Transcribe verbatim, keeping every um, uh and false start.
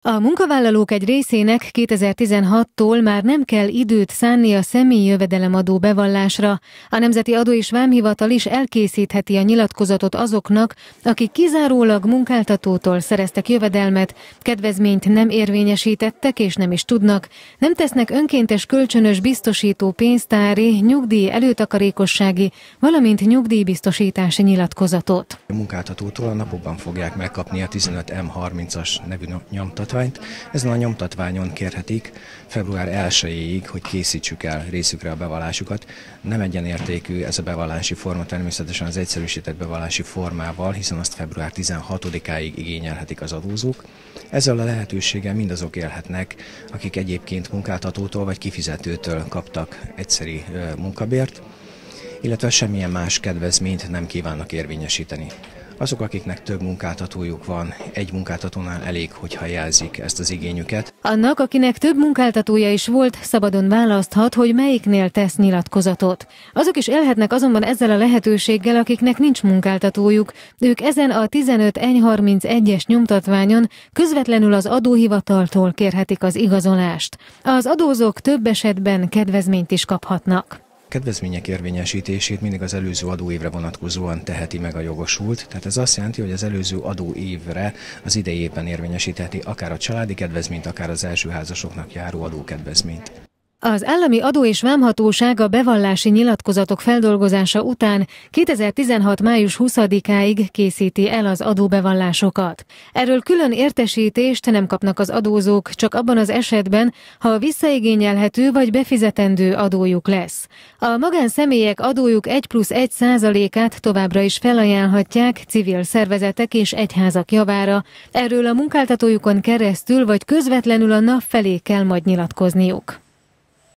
A munkavállalók egy részének kétezer-tizenhattól már nem kell időt szánni a személyi jövedelemadó bevallásra. A Nemzeti Adó és Vámhivatal is elkészítheti a nyilatkozatot azoknak, akik kizárólag munkáltatótól szereztek jövedelmet, kedvezményt nem érvényesítettek és nem is tudnak, nem tesznek önkéntes kölcsönös biztosító pénztári, nyugdíj előtakarékossági, valamint nyugdíjbiztosítási nyilatkozatot. A munkáltatótól a napokban fogják megkapni a tizenöt M harmincas nevű nyomtatványt. Ezen a nyomtatványon kérhetik február elsejéig, hogy készítsük el részükre a bevallásukat. Nem egyenértékű ez a bevallási forma természetesen az egyszerűsített bevallási formával, hiszen azt február tizenhatodikáig igényelhetik az adózók. Ezzel a lehetőséggel mindazok élhetnek, akik egyébként munkáltatótól vagy kifizetőtől kaptak egyszeri munkabért, illetve semmilyen más kedvezményt nem kívánnak érvényesíteni. Azok, akiknek több munkáltatójuk van, egy munkáltatónál elég, hogyha jelzik ezt az igényüket. Annak, akinek több munkáltatója is volt, szabadon választhat, hogy melyiknél tesz nyilatkozatot. Azok is élhetnek azonban ezzel a lehetőséggel, akiknek nincs munkáltatójuk. Ők ezen a tizenöt M harmincegyes nyomtatványon közvetlenül az adóhivataltól kérhetik az igazolást. Az adózók több esetben kedvezményt is kaphatnak. Kedvezmények érvényesítését mindig az előző adóévre vonatkozóan teheti meg a jogosult, tehát ez azt jelenti, hogy az előző adóévre az idei évben érvényesítheti akár a családi kedvezményt, akár az elsőházasoknak járó adókedvezményt. Az Állami Adó és Vámhatóság a bevallási nyilatkozatok feldolgozása után kétezer-tizenhat május huszadikáig készíti el az adóbevallásokat. Erről külön értesítést nem kapnak az adózók, csak abban az esetben, ha visszaigényelhető vagy befizetendő adójuk lesz. A magánszemélyek adójuk egy plusz egy százalékát továbbra is felajánlhatják civil szervezetek és egyházak javára. Erről a munkáltatójukon keresztül vagy közvetlenül a NAV felé kell majd nyilatkozniuk.